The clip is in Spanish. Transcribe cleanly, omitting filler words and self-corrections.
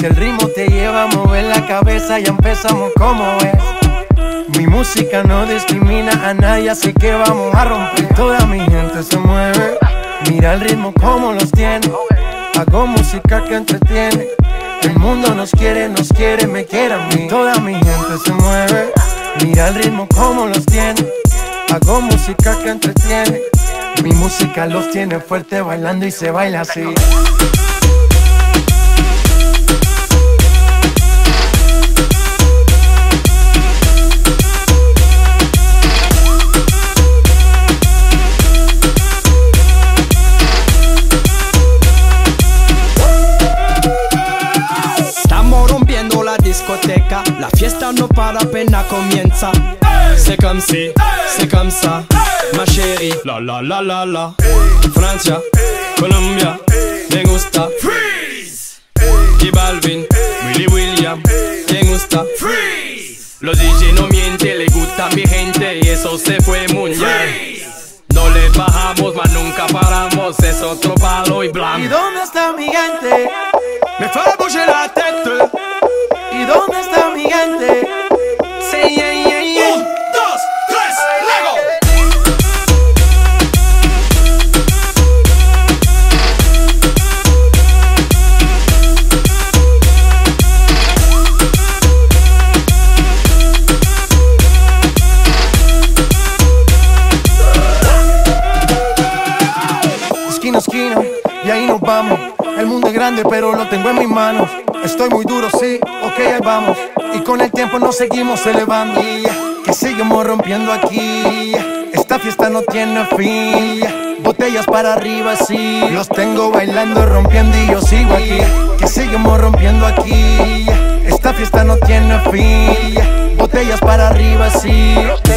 Si el ritmo te lleva a mover la cabeza, ya empezamos como es. Mi música no discrimina a nadie, así que vamos a romper. Toda mi gente se mueve, mira el ritmo como los tiene. Hago música que entretiene. El mundo nos quiere, me quiere a mí. Toda mi gente se mueve, mira el ritmo como los tiene. Hago música que entretiene. Mi música los tiene fuerte bailando y se baila así. Discoteca, la fiesta no para, apenas comienza. C'est comme si, c'est comme ça, ma chérie. La la la la la. Francia, Colombia, me gusta. Freeze. Y Balvin, Willy William, me gusta. Freeze. Los DJ no mienten, le gusta mi gente y eso se fue muy bien. No le bajamos, mas nunca paramos, es otro palo y blanco. ¿Y dónde está mi gente? Me fait bouger la tête. ¿Y dónde está mi gente? Sí, yeah, yeah, yeah. 1, 2, 3, Lego. Esquina a esquina, y ahí nos vamos. El mundo es grande, pero lo tengo en mis manos. Estoy muy duro, sí, ok, ahí vamos. Y con el tiempo nos seguimos elevando. Que seguimos rompiendo aquí. Esta fiesta no tiene fin. Botellas para arriba, sí. Los tengo bailando, rompiendo y yo sigo aquí. Que seguimos rompiendo aquí. Esta fiesta no tiene fin. Botellas para arriba, sí.